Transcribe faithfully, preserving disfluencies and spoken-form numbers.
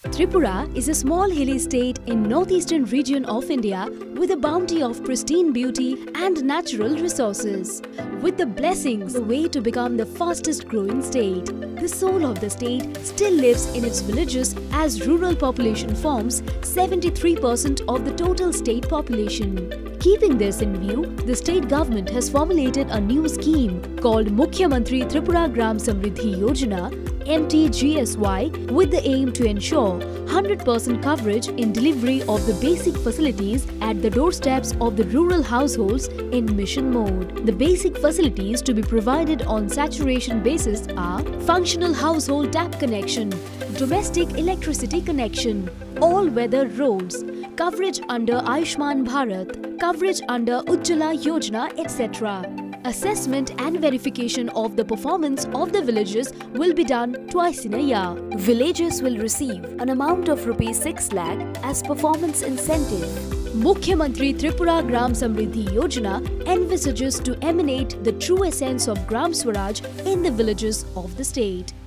Tripura is a small hilly state in northeastern region of India with a bounty of pristine beauty and natural resources. With the blessings the way to become the fastest growing state, the soul of the state still lives in its villages as rural population forms seventy-three percent of the total state population. Keeping this in view, the state government has formulated a new scheme called Mukhyamantri Tripura Gram Samriddhi Yojana M T G S Y with the aim to ensure one hundred percent coverage in delivery of the basic facilities at the doorsteps of the rural households in mission mode. The basic facilities to be provided on saturation basis are functional household tap connection, domestic electricity connection, all-weather roads, coverage under Ayushman Bharat, coverage under Ujjwala Yojana, et cetera. Assessment and verification of the performance of the villages will be done twice in a year. Villages will receive an amount of rupees six lakh as performance incentive. Mukhyamantri Tripura Gram Samriddhi Yojana envisages to emanate the true essence of Gram Swaraj in the villages of the state.